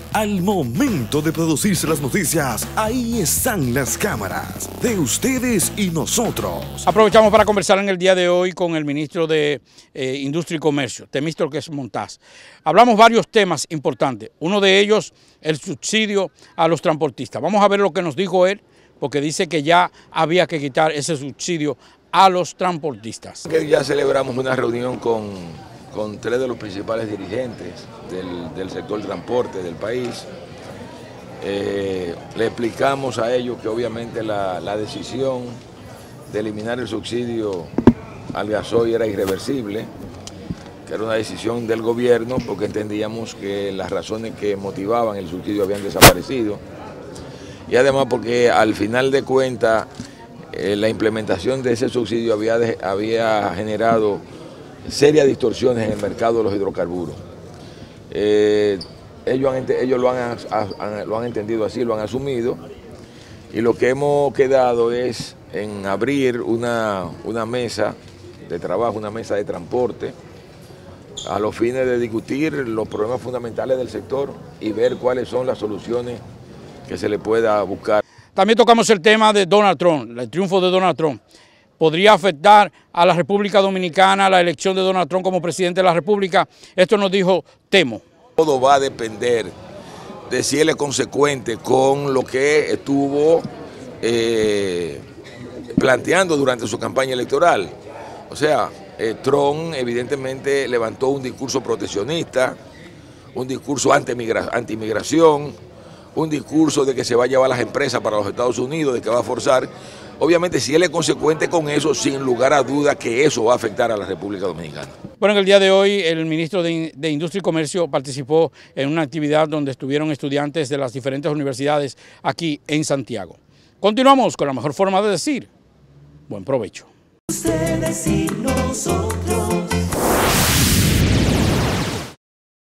Al momento de producirse las noticias, ahí están las cámaras de ustedes y nosotros. Aprovechamos para conversar en el día de hoy con el ministro de Industria y Comercio, Temístocles Montaz. Hablamos varios temas importantes, uno de ellos el subsidio a los transportistas. Vamos a ver lo que nos dijo él, porque dice que ya había que quitar ese subsidio a los transportistas. Ya celebramos una reunión con tres de los principales dirigentes del sector transporte del país. Le explicamos a ellos que obviamente la decisión de eliminar el subsidio al gasoil era irreversible, que era una decisión del gobierno porque entendíamos que las razones que motivaban el subsidio habían desaparecido y además porque al final de cuentas la implementación de ese subsidio había generado serias distorsiones en el mercado de los hidrocarburos. Ellos lo han entendido así, lo han asumido, y lo que hemos quedado es en abrir una mesa de trabajo, una mesa de transporte, a los fines de discutir los problemas fundamentales del sector y ver cuáles son las soluciones que se le pueda buscar. También tocamos el tema de Donald Trump, el triunfo de Donald Trump. ¿Podría afectar a la República Dominicana la elección de Donald Trump como presidente de la República? Esto nos dijo Temo. Todo va a depender de si él es consecuente con lo que estuvo planteando durante su campaña electoral. O sea, Trump evidentemente levantó un discurso proteccionista, un discurso anti-inmigración, un discurso de que se va a llevar las empresas para los Estados Unidos, de que va a forzar. Obviamente, si él es consecuente con eso, sin lugar a duda que eso va a afectar a la República Dominicana. Bueno, en el día de hoy el ministro de Industria y Comercio participó en una actividad donde estuvieron estudiantes de las diferentes universidades aquí en Santiago. Continuamos con la mejor forma de decir, buen provecho. Ustedes y nosotros.